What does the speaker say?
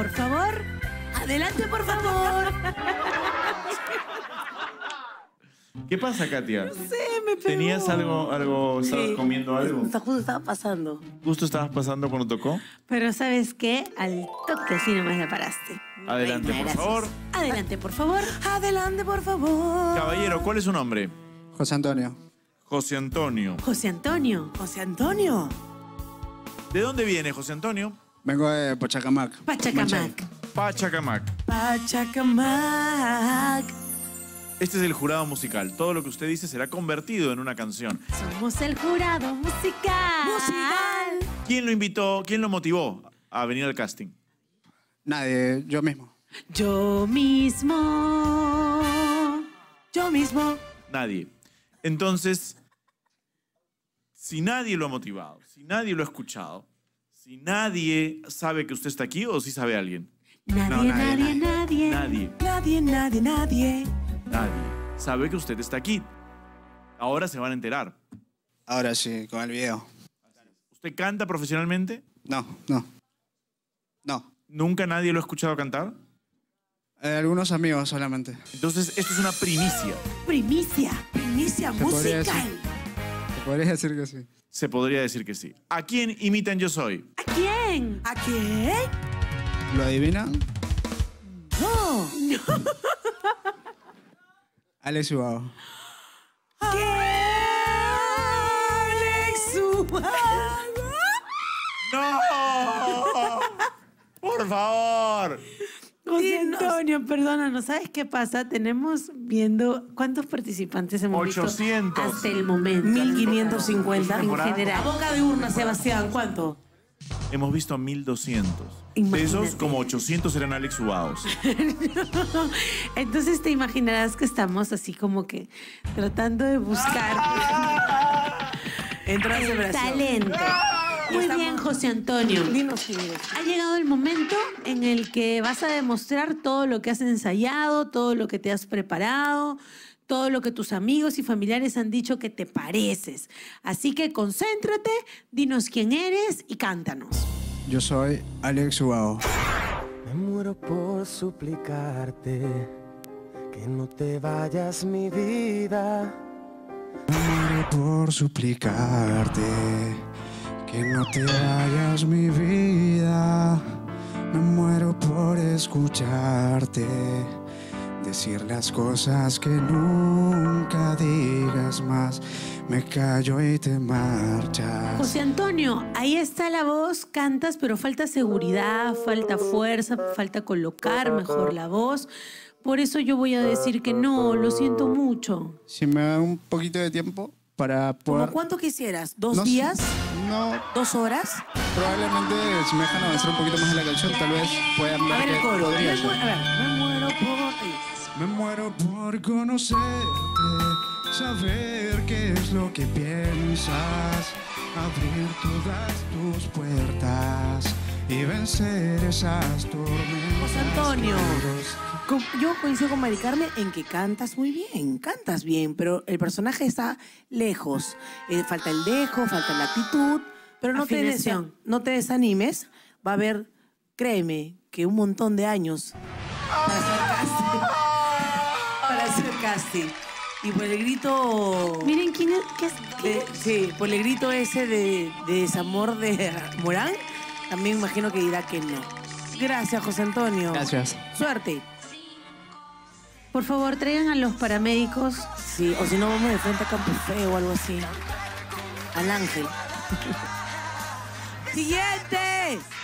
por favor. Adelante, por favor. ¿Qué pasa, Katia? No sé, me pegó. ¿Tenías algo, estabas comiendo algo? Justo estaba pasando. ¿Justo estabas pasando cuando tocó? Pero ¿sabes qué? Al toque así nomás la paraste. Adelante, por favor. Adelante, por favor. Adelante, por favor. Caballero, ¿cuál es su nombre? José Antonio. José Antonio. José Antonio. José Antonio. ¿De dónde viene José Antonio? Vengo de Pachacamac. Pachacamac. Pachacamac. Pachacamac. Este es el jurado musical. Todo lo que usted dice será convertido en una canción. Somos el jurado musical. Musical. ¿Quién lo invitó, quién lo motivó a venir al casting? Nadie, yo mismo. Yo mismo. Yo mismo. Nadie. Entonces, si nadie lo ha motivado, si nadie lo ha escuchado, si nadie sabe que usted está aquí, ¿o si sabe alguien? Nadie, No, nadie, nadie. nadie. Nadie. Nadie, nadie, nadie. Nadie sabe que usted está aquí. Ahora se van a enterar. Ahora sí, con el video. ¿Usted canta profesionalmente? No. ¿Nunca nadie lo ha escuchado cantar? Algunos amigos solamente. Entonces, esto es una primicia. Primicia. Primicia Se podría musical. Se podría decir que sí. Se podría decir que sí. ¿A quién imitan Yo Soy? ¿A quién? ¿A quién? ¿Lo adivinan? No. Alex Ubago. Alex Ubago. ¡No! ¡Por favor! José Antonio, perdónanos, ¿sabes qué pasa? Tenemos viendo cuántos participantes hemos 800. visto hasta el momento. 1550. En A general. boca de urna, Sebastián, ¿cuánto? Hemos visto a 1200. De Imagínate. esos, como 800 eran Alex Ubaos. Entonces te imaginarás que estamos así como que tratando de buscar Entró a el celebración. talento. Muy bien, José Antonio. Dinos quién eres. Ha llegado el momento en el que vas a demostrar todo lo que has ensayado, todo lo que te has preparado, todo lo que tus amigos y familiares han dicho que te pareces. Así que concéntrate, dinos quién eres y cántanos. Yo soy Alex Ubago. Me muero por suplicarte que no te vayas, mi vida. Me muero por suplicarte que no te vayas, mi vida. Me muero por escucharte decir las cosas que nunca digas más. Me callo y te marchas. José Antonio, ahí está la voz, cantas, pero falta seguridad, falta fuerza, falta colocar mejor la voz. Por eso yo voy a decir que no, lo siento mucho. Si me da un poquito de tiempo para poder... ¿Cómo cuánto quisieras? ¿2 No sé. días? No, ¿2 horas? probablemente si me dejan avanzar un poquito más en la canción, tal vez puedan A ver ver el que coro. podría A ser. ver, me muero por... Me muero por conocerte, saber qué es lo que piensas, abrir todas tus puertas y vencer esas tormentas. José Antonio, yo coincido con Mari Carmen en que cantas muy bien, cantas bien, pero el personaje está lejos. Falta el dejo, falta la actitud, pero Afinación. no te desanimes. Va a haber, créeme, que un montón de años para hacer casting. Para hacer casting. Y por el grito... Miren quién es... sí, por el grito ese de desamor de Morán, también imagino que dirá que no. Gracias, José Antonio. Gracias. Suerte. Por favor, traigan a los paramédicos. Sí, o si no, vamos de frente a Campo Feo o algo así. Al ángel. ¡Siguiente!